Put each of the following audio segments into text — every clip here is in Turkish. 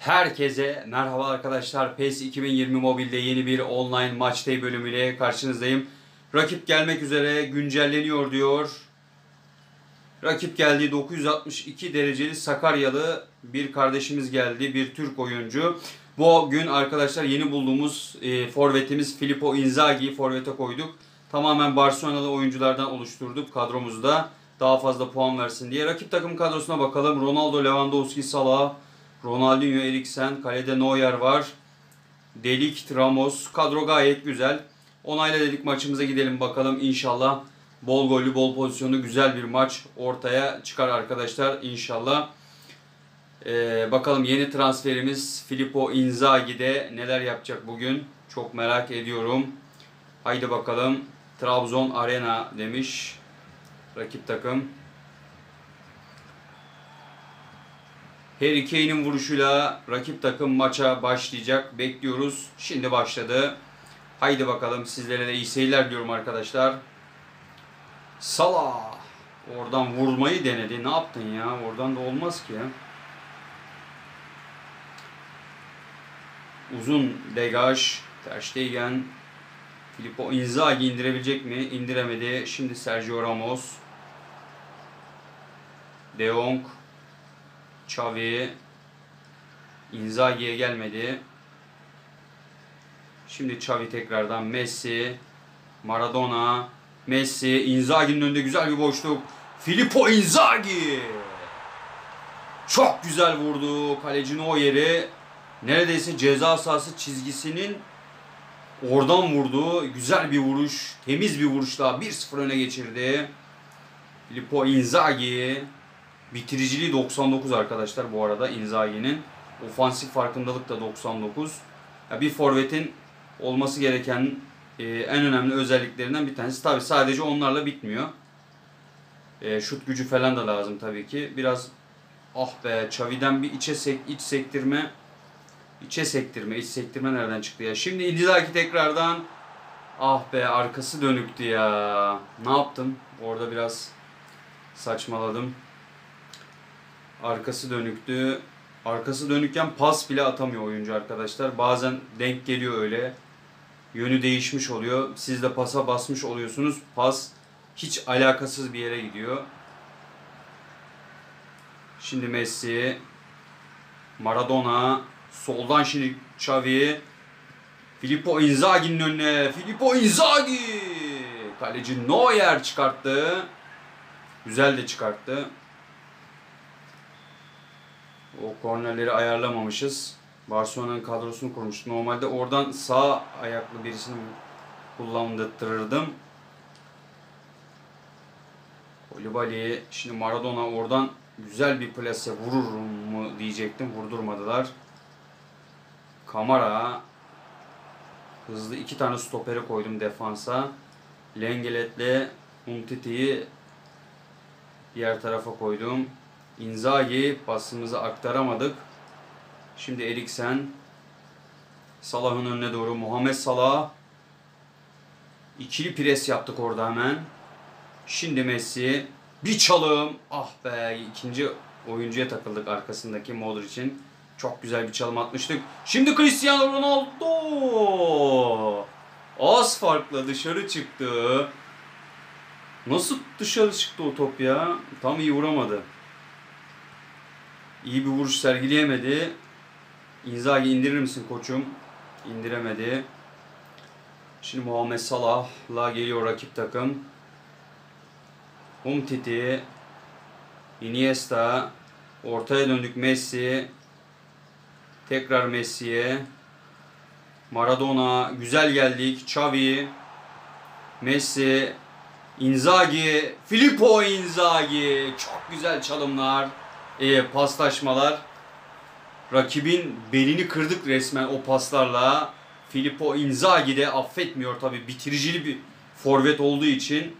Herkese merhaba arkadaşlar. PES 2020 Mobile'de yeni bir online maç day bölümüyle karşınızdayım. Rakip gelmek üzere, güncelleniyor diyor. Rakip geldi, 962 dereceli Sakaryalı bir kardeşimiz geldi. Bir Türk oyuncu. Bu gün arkadaşlar yeni bulduğumuz forvetimiz Filippo Inzaghi'yi forvete koyduk. Tamamen Barcelona'lı oyunculardan oluşturduk kadromuzda. Daha fazla puan versin diye. Rakip takım kadrosuna bakalım. Ronaldo, Lewandowski, Salah, Ronaldinho, Eriksen, kalede Neuer var. De Ligt, Ramos. Kadro gayet güzel. Onayla dedik, maçımıza gidelim bakalım. İnşallah bol gollü, bol pozisyonlu güzel bir maç ortaya çıkar arkadaşlar. İnşallah. Bakalım yeni transferimiz Filippo Inzaghi'de neler yapacak bugün. Çok merak ediyorum. Haydi bakalım. Trabzon Arena demiş rakip takım. Harry Kane'in vuruşuyla rakip takım maça başlayacak. Bekliyoruz. Şimdi başladı. Haydi bakalım, sizlere de iyi seyirler diyorum arkadaşlar. Salah oradan vurmayı denedi. Ne yaptın ya? Oradan da olmaz ki ya. Uzun degaj. Ter Stegen. Filippo Inzaghi indirebilecek mi? İndiremedi. Şimdi Sergio Ramos. De Jong. Xavi. Inzaghi'ye gelmedi. Şimdi Xavi tekrardan Messi. Maradona. Messi. Inzaghi'nin önünde güzel bir boşluk. Filippo Inzaghi. Çok güzel vurdu. Kaleci Neuer'i neredeyse ceza sahası çizgisinin oradan vurdu. Güzel bir vuruş. Temiz bir vuruşla 1-0 öne geçirdi. Filippo Inzaghi. Bitiriciliği 99 arkadaşlar bu arada Inzaghi'nin. Ofansif farkındalık da 99. Ya bir forvetin olması gereken en önemli özelliklerinden bir tanesi. Tabi sadece onlarla bitmiyor. Şut gücü falan da lazım tabii ki. Biraz Xavi'den bir iç sektirme nereden çıktı ya? Şimdi Inzaghi tekrardan. Arkası dönüktü ya. Ne yaptım? Orada biraz saçmaladım. Arkası dönüktü. Arkası dönükken pas bile atamıyor oyuncu arkadaşlar. Bazen denk geliyor öyle. Yönü değişmiş oluyor. Siz de pasa basmış oluyorsunuz. Pas hiç alakasız bir yere gidiyor. Şimdi Messi. Maradona. Soldan şimdi Xavi. Filippo Inzaghi'nin önüne. Filippo Inzaghi. Kaleci Neuer çıkarttı. Güzel de çıkarttı. O kornerleri ayarlamamışız. Barcelona'nın kadrosunu kurmuştu. Normalde oradan sağ ayaklı birisini kullandırırdım. Koulibaly. Şimdi Maradona oradan güzel bir plase vurur mu diyecektim. Vurdurmadılar. Kamara. Hızlı 2 tane stoperi koydum defansa. Lenglet'le Umtiti'yi diğer tarafa koydum. Inzaghi, pasımızı aktaramadık. Şimdi Eriksen. Salah'ın önüne doğru. Muhammed Salah. İkili pres yaptık orada hemen. Şimdi Messi. Bir çalım. İkinci oyuncuya takıldık arkasındaki Modric'in. Çok güzel bir çalım atmıştık. Şimdi Cristiano Ronaldo. Az farkla dışarı çıktı. Nasıl dışarı çıktı o top ya? Tam iyi vuramadı. İyi bir vuruş sergileyemedi. Inzaghi, indirir misin koçum? İndiremedi. Şimdi Muhammed Salah'la geliyor rakip takım. Umtiti. Iniesta. Ortaya döndük Messi. Tekrar Messi'ye. Maradona. Güzel geldik. Xavi. Messi. Inzaghi. Filippo Inzaghi. Çok güzel çalımlar. Paslaşmalar. Rakibin belini kırdık resmen o paslarla. Filippo Inzaghi de affetmiyor tabi, bitiricili bir forvet olduğu için.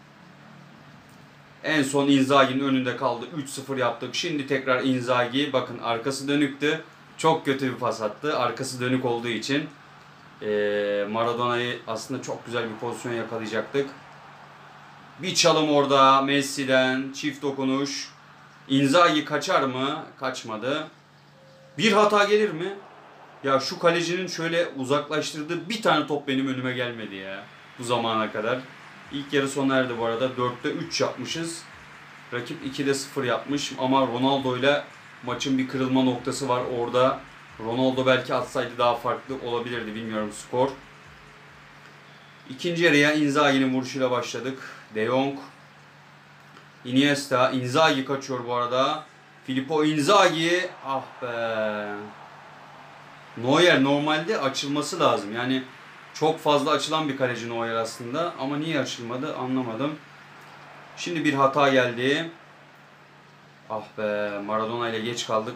En son Inzaghi'nin önünde kaldı. 3-0 yaptık. Şimdi tekrar Inzaghi. Bakın arkası dönüktü. Çok kötü bir pas attı. Arkası dönük olduğu için. Maradona'yı aslında çok güzel bir pozisyon yakalayacaktık. Bir çalım orada Messi'den. Çift dokunuş. Inzaghi kaçar mı? Kaçmadı. Bir hata gelir mi? Ya şu kalecinin şöyle uzaklaştırdığı bir tane top benim önüme gelmedi ya. Bu zamana kadar. İlk yarı sona erdi bu arada. 4'te 3 yapmışız. Rakip 2'de 0 yapmış ama Ronaldo ile maçın bir kırılma noktası var orada. Ronaldo belki atsaydı daha farklı olabilirdi, bilmiyorum skor. İkinci yarıya Inzaghi'nin vuruşuyla başladık. De Jong, Iniesta, Inzaghi kaçıyor bu arada. Filippo Inzaghi, ah be. Neuer normalde açılması lazım. Yani çok fazla açılan bir kaleci Neuer aslında ama niye açılmadı anlamadım. Şimdi bir hata geldi. Ah be, Maradona ile geç kaldık.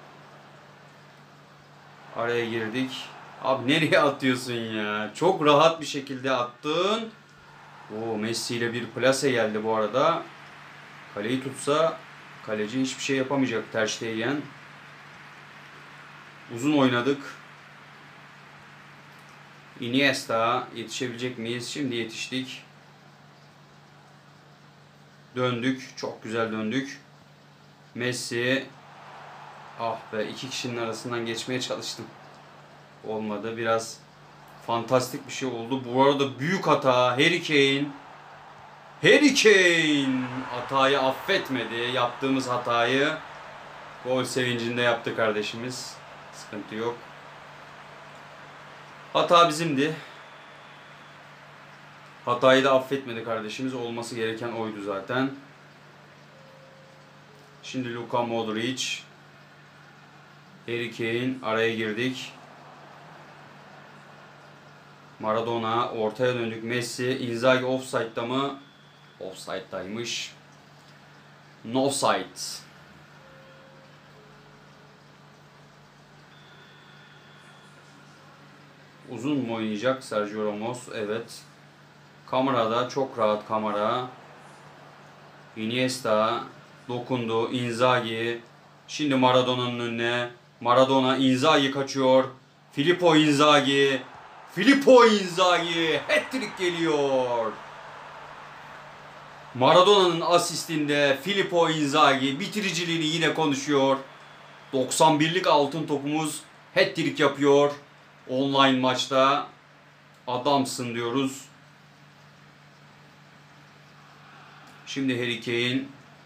Araya girdik. Abi nereye atıyorsun ya? Çok rahat bir şekilde attın. Oo, Messi ile bir plase geldi bu arada. Kaleyi tutsa kaleci hiçbir şey yapamayacak Ter Stegen. Uzun oynadık. Iniesta, yetişebilecek miyiz? Şimdi yetiştik. Döndük. Çok güzel döndük. Messi. Ah be, iki kişinin arasından geçmeye çalıştım. Olmadı. Biraz fantastik bir şey oldu. Bu arada büyük hata. Harry Kane. Harry Kane hatayı affetmedi. Yaptığımız hatayı gol sevincinde yaptı kardeşimiz. Sıkıntı yok. Hata bizimdi. Hatayı da affetmedi kardeşimiz. Olması gereken oydu zaten. Şimdi Luka Modric. Harry Kane, araya girdik. Maradona, ortaya döndük. Messi, Inzaghi offside'da mı? Offside'daymış. No side. Uzun mu oynayacak Sergio Ramos? Evet. Kamerada çok rahat kamera. Iniesta dokundu. Inzaghi. Şimdi Maradona'nın önüne. Maradona, Inzaghi kaçıyor. Filippo Inzaghi. Filippo Inzaghi. Hat-trick geliyor. Maradona'nın asistinde Filippo Inzaghi bitiriciliğini yine konuşuyor. 91'lik altın topumuz hat-trick yapıyor. Online maçta adamsın diyoruz. Şimdi Harry Kane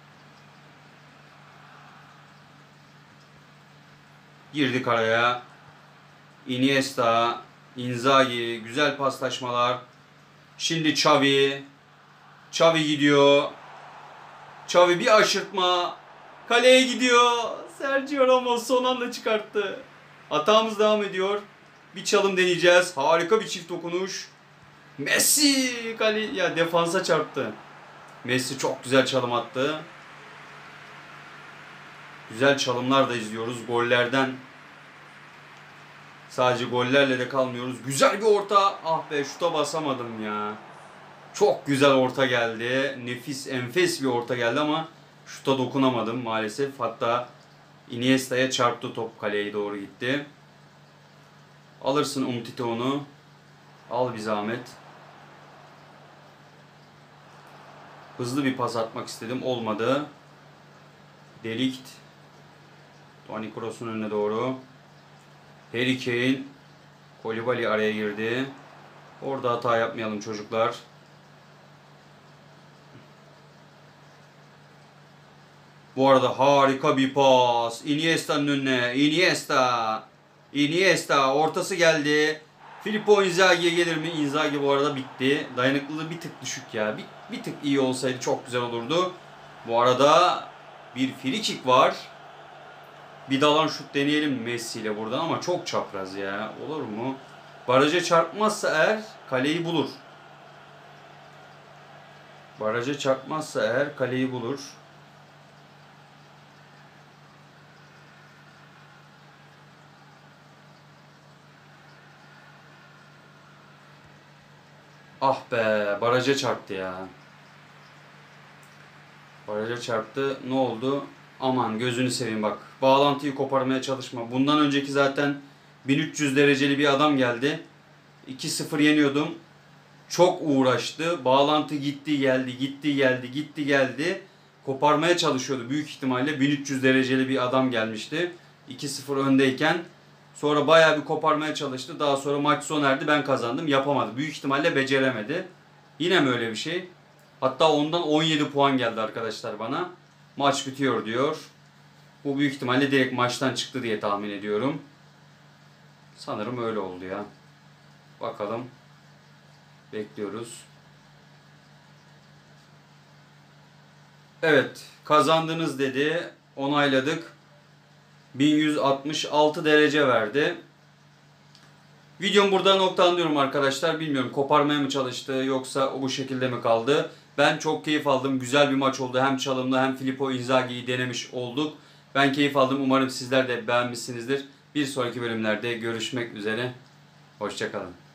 girdik araya. Iniesta, Inzaghi, güzel paslaşmalar. Şimdi Xavi. Xavi gidiyor. Xavi bir aşırtma. Kaleye gidiyor. Sergio Ramos son anda çıkarttı. Hatamız devam ediyor. Bir çalım deneyeceğiz. Harika bir çift dokunuş. Messi kale ya defansa çarptı. Messi çok güzel çalım attı. Güzel çalımlar da izliyoruz. Gollerden sadece gollerle de kalmıyoruz. Güzel bir orta. Ah be, şuta basamadım ya. Çok güzel orta geldi. Nefis, enfes bir orta geldi ama şuta dokunamadım maalesef. Hatta Iniesta'ya çarptı top, kaleye doğru gitti. Alırsın Umtiti onu. Al bir zahmet. Hızlı bir pas atmak istedim. Olmadı. De Ligt. Toni Kroos'un önüne doğru. Harry Kane. Koulibaly araya girdi. Orada hata yapmayalım çocuklar. Bu arada harika bir pas. Iniesta'nın önüne. Iniesta. Iniesta. Ortası geldi. Filippo Inzaghi'ye gelir mi? Inzaghi bu arada bitti. Dayanıklılığı bir tık düşük ya. Bir tık iyi olsaydı çok güzel olurdu. Bu arada bir free kick var. Bir dalan şut deneyelim Messi ile buradan ama çok çapraz ya. Olur mu? Baraja çarpmazsa eğer kaleyi bulur. Baraja çarpmazsa eğer kaleyi bulur. Ah be, baraja çarptı ya. Baraja çarptı. Ne oldu? Aman gözünü seveyim bak. Bağlantıyı koparmaya çalışma. Bundan önceki zaten 1300 dereceli bir adam geldi. 2-0 yeniyordum. Çok uğraştı. Bağlantı gitti geldi, gitti geldi, gitti geldi. Koparmaya çalışıyordu büyük ihtimalle. 1300 dereceli bir adam gelmişti. 2-0 öndeyken. Sonra bayağı bir koparmaya çalıştı. Daha sonra maç sona erdi. Ben kazandım. Yapamadı. Büyük ihtimalle beceremedi. Yine mi öyle bir şey? Hatta ondan 17 puan geldi arkadaşlar bana. Maç bitiyor diyor. Bu büyük ihtimalle direkt maçtan çıktı diye tahmin ediyorum. Sanırım öyle oldu ya. Bakalım. Bekliyoruz. Evet. Kazandınız dedi. Onayladık. 1166 derece verdi. Videomu burada noktalıyorum arkadaşlar. Bilmiyorum koparmaya mı çalıştı yoksa bu şekilde mi kaldı? Ben çok keyif aldım. Güzel bir maç oldu. Hem çalımlı hem Filippo Inzaghi'yi denemiş olduk. Ben keyif aldım. Umarım sizler de beğenmişsinizdir. Bir sonraki bölümlerde görüşmek üzere. Hoşça kalın.